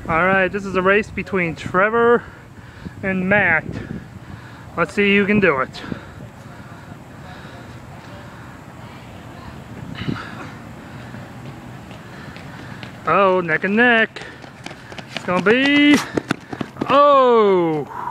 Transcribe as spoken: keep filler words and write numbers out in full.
Alright, this is a race between Trevor and Matt. Let's see who can do it. Oh, neck and neck. It's gonna be... Oh!